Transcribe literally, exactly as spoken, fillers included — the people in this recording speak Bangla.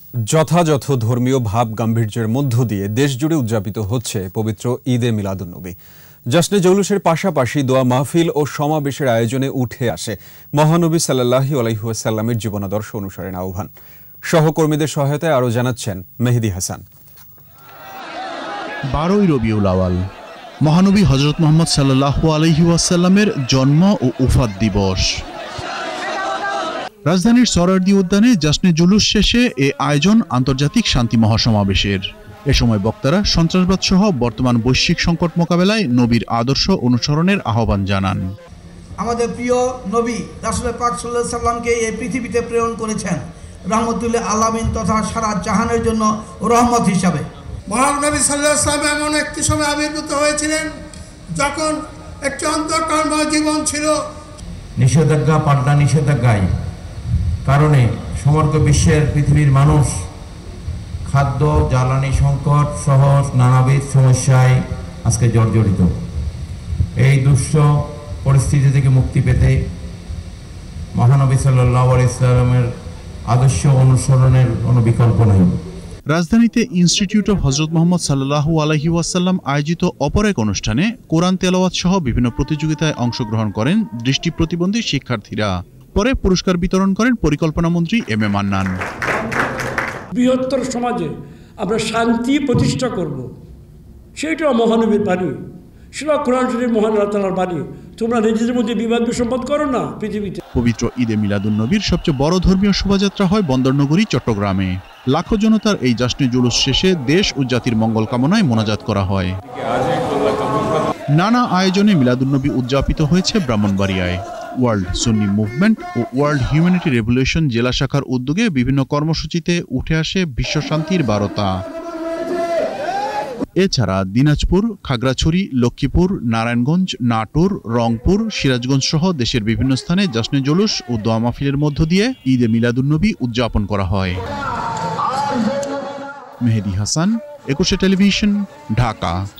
যথাযথ ধর্মীয় ভাব গাম্ভীর্যের মধ্য দিয়ে দেশজুড়ে উদযাপিত হচ্ছে পবিত্র ঈদে মিলাদুন্নবী। জশ্নে জৌলুসের পাশাপাশি দোয়া মাহফিল ও সমাবেশের আয়োজনে উঠে আসে মহানবী সাল্লাল্লাহু আলাইহি ওয়াসাল্লামের জীবনাদর্শ অনুসরণের আহ্বান। সহকর্মীদের সহায়তায় আরও জানাচ্ছেন মেহেদী হাসান। বারোই রবিউল আওয়াল, মহানবী হযরত মুহাম্মদ সাল্লাল্লাহু আলাইহি ওয়াসাল্লামের জন্ম ও উফাত দিবস। রাজধানীর সরারদি উদ্যানে জশ্নে জুলুস শেষে এ আয়োজন আন্তর্জাতিক শান্তি মহাসমাবেশের। এ সময় বক্তারা সন্ত্রাসবাদ সহ বর্তমান বৈশ্বিক সংকট মোকাবেলায় নবীর আদর্শ অনুসরণের আহ্বান জানান। আমাদের প্রিয় নবী রাসূল পাক সাল্লাল্লাহু আলাইহি সাল্লামকে এই পৃথিবীতে প্রেরণ করেছেন রহমতুল আলামিন তথা সারা জাহানের জন্য রহমত হিসাবে। মহানবী সাল্লাল্লাহু আলাইহি সাল্লাম এমন একটি সময় আবির্ভূত হয়েছিলেন যখন একটি অন্ধকারময় জীবন ছিল। নিষেধাজ্ঞা পাল্টা নিষেধাজ্ঞায় কারণে সমগ্র বিশ্বের পৃথিবীর মানুষ খাদ্য জ্বালানি সংকট সহ নানাবিধ সমস্যায় আজকে জর্জরিত। এই দুঃস্থ পরিস্থিতি থেকে মুক্তি পেতে মহানবী সাল্লাল্লাহু আলাইহি সাল্লামের আদর্শ অনুসরণের কোনো বিকল্প নেই। রাজধানীতে ইনস্টিটিউট অব হযরত মুহাম্মদ সাল্লাল্লাহু আলাইহি ওয়াসাল্লাম আয়োজিত অপর এক অনুষ্ঠানে কোরআন তেলাওয়াত সহ বিভিন্ন প্রতিযোগিতায় অংশগ্রহণ করেন দৃষ্টি প্রতিবন্ধী শিক্ষার্থীরা। পরে পুরস্কার বিতরণ করেন পরিকল্পনা মন্ত্রী এম এ মান্নান। বৃহত্তর সমাজে আমরা শান্তি প্রতিষ্ঠা করব, সেইটাও মহানবীর বাণী, সেটা কোরআন শরীফ মহান আল্লাহ তাআলার বাণী। তোমরা নিজেদের মধ্যে বিবাদ বিসম্বাদ করো না পৃথিবীতে। পবিত্র ঈদে মিলাদুন্নবীর সবচেয়ে বড় ধর্মীয় শোভাযাত্রা হয় বন্দরনগরী চট্টগ্রামে। লাখো জনতার এই জশ্নে জুলুস শেষে দেশ ও জাতির মঙ্গল কামনায় মোনাজাত করা হয়। নানা আয়োজনে মিলাদুন্নবী উদযাপিত হয়েছে ব্রাহ্মণবাড়িয়ায়। ওয়ার্ল্ড সুন্নি মুভমেন্ট ও ওয়ার্ল্ড হিউম্যানিটি রেভলিউশন জেলা শাখার উদ্যোগে বিভিন্ন কর্মসূচিতে উঠে আসে বিশ্ব শান্তির বার্তা। এছাড়া দিনাজপুর, খাগড়াছড়ি, লক্ষ্মীপুর, নারায়ণগঞ্জ, নাটোর, রংপুর, সিরাজগঞ্জ সহ দেশের বিভিন্ন স্থানে জশ্নে জুলুস ও দোয়া মাহফিলের মধ্য দিয়ে ঈদে মিলাদুন্নবী উদযাপন করা হয়। মেহেদী হাসান, একুশে টেলিভিশন, ঢাকা।